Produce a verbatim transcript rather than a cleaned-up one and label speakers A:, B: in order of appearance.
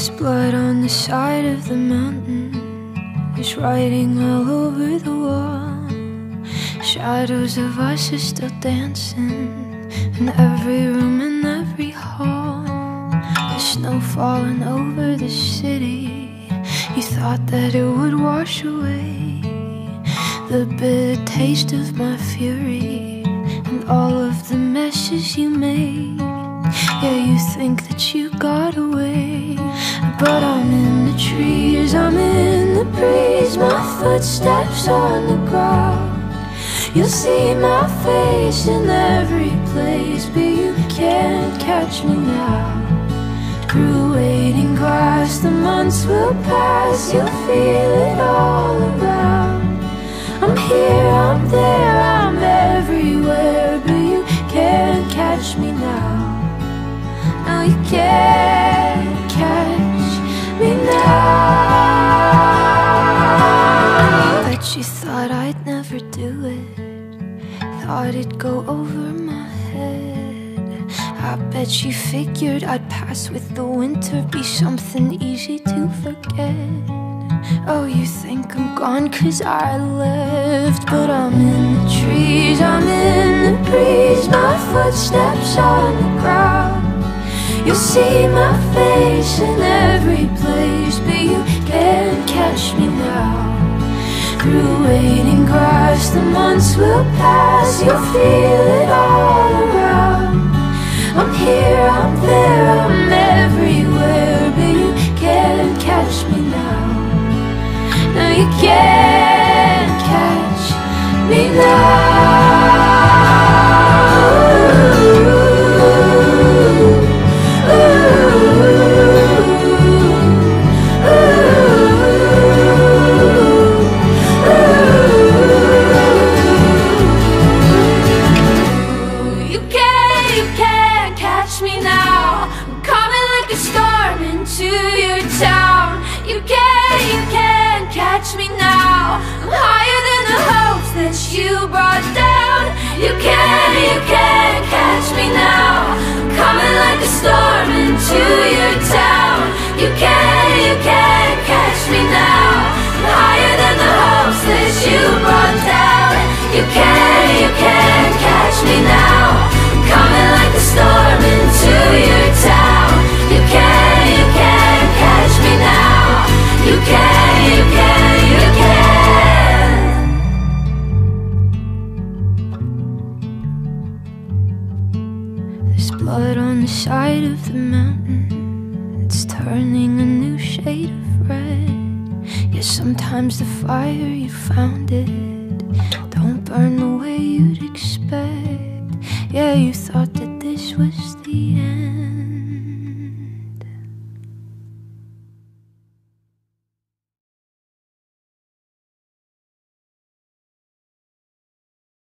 A: There's blood on the side of the mountain. There's writing all over the wall. Shadows of us are still dancing in every room and every hall. The snow falling over the city. You thought that it would wash away the bitter taste of my fury and all of the messes you made. Yeah, you think that you got away, but I'm in the trees, I'm in the breeze. My footsteps on the ground. You'll see my face in every place, but you can't catch me now. Through waiting grass, the months will pass. You'll feel it all around. I'm here, I'm there, I'm everywhere, but you can't catch me now. No, you can't catch me now. Bet you thought I'd never do it, thought it'd go over my head. I bet you figured I'd pass with the winter, be something easy to forget. Oh, you think I'm gone cause I left, but I'm in the trees, I'm in the breeze. My footsteps on the ground. You'll see my face in every place, but you can't catch me now. Through waiting grass, the months will pass. You'll feel it all around. I'm here, I'm there, I'm everywhere, but you can't catch me now. No, you can't catch me now.
B: You brought down. You can't, you can't catch me now. I'm coming like a storm into your town. You can't, you can't catch me now. I'm higher than the hopes that you brought down. You can't, you can't catch me now. I'm coming like a storm into your town. You can't, you can't catch me now. You can't, you can't, you can't.
A: Blood on the side of the mountain, it's turning a new shade of red. Yeah, sometimes the fire you found it don't burn the way you'd expect. Yeah, you thought